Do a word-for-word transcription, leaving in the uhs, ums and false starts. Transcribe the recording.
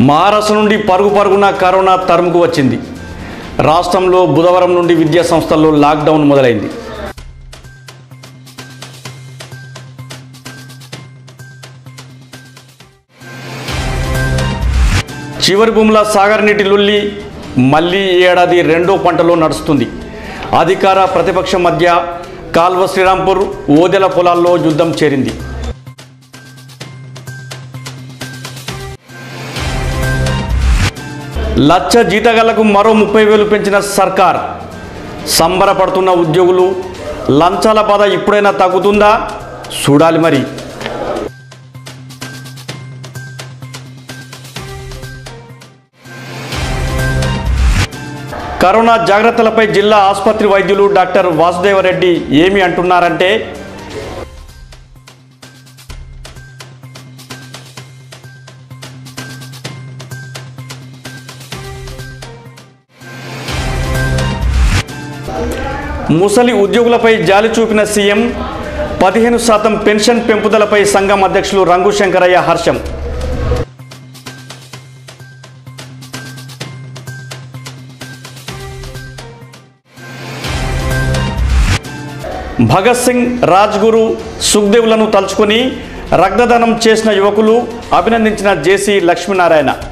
మహారాష్ట్ర నుండి పరుగు పరుగున కరోనా తరుముకు వచ్చింది. రాష్ట్రంలో బుధవారం నుండి విద్యా సంస్థల్లో లాక్డౌన్ మొదలైంది. చివరి భూముల సాగర్ నీటి లొల్లి మళ్లీ ఈ ఏడాది రెండో పంటలో నడుస్తుంది. అధికార ప్రతిపక్షం మధ్య కాల్వ శ్రీరాంపూర్ ఓదెల పొలాల్లో యుద్ధం చేరింది. లక్ష జీతగాళ్లకు మరో ముప్పై వేలు పెంచిన సర్కార్. సంబరపడుతున్న ఉద్యోగులు. లంచాల బాధ ఇప్పుడైనా తగ్గుతుందా చూడాలి మరి. కరోనా జాగ్రత్తలపై జిల్లా ఆసుపత్రి వైద్యులు డాక్టర్ వాసుదేవరెడ్డి ఏమి అంటున్నారంటే, ముసలి ఉద్యోగులపై జాలి చూపిన సీఎం. పదిహేను శాతం పెన్షన్ పెంపుదలపై సంఘం అధ్యక్షులు రంగు శంకరయ్య హర్షం. భగత్ సింగ్, రాజ్గురు, సుఖ్దేవ్లను తలుచుకొని రక్తదానం చేసిన యువకులు అభినందించిన జేసీ లక్ష్మీనారాయణ.